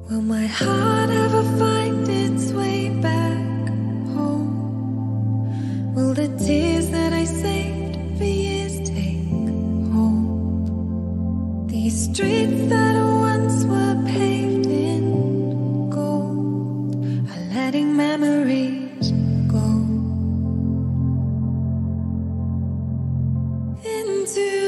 Will my heart ever find its way back home? Will the tears that I saved for years take home? These streets that once were paved in gold are letting memories go into